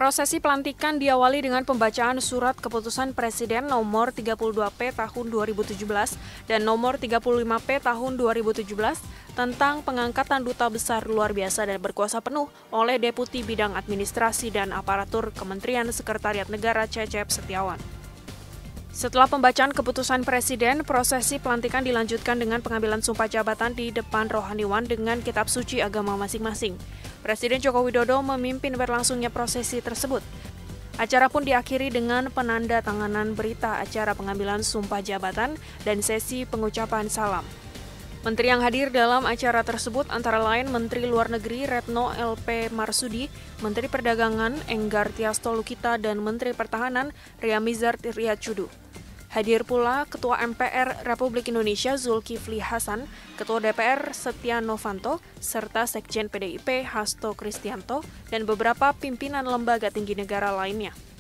Prosesi pelantikan diawali dengan pembacaan surat keputusan Presiden nomor 32P tahun 2017 dan nomor 35P tahun 2017 tentang pengangkatan duta besar luar biasa dan berkuasa penuh oleh Deputi Bidang Administrasi dan Aparatur Kementerian Sekretariat Negara Cecep Setiawan. Setelah pembacaan keputusan Presiden, prosesi pelantikan dilanjutkan dengan pengambilan sumpah jabatan di depan rohaniwan dengan kitab suci agama masing-masing. Presiden Joko Widodo memimpin berlangsungnya prosesi tersebut. Acara pun diakhiri dengan penandatanganan berita acara pengambilan sumpah jabatan dan sesi pengucapan salam. Menteri yang hadir dalam acara tersebut antara lain Menteri Luar Negeri Retno LP Marsudi, Menteri Perdagangan Enggar Tias Tolukita, dan Menteri Pertahanan Ria Mizar Triacudu. Hadir pula Ketua MPR Republik Indonesia Zulkifli Hasan, Ketua DPR Setia Novanto, serta Sekjen PDIP Hasto Kristianto, dan beberapa pimpinan lembaga tinggi negara lainnya.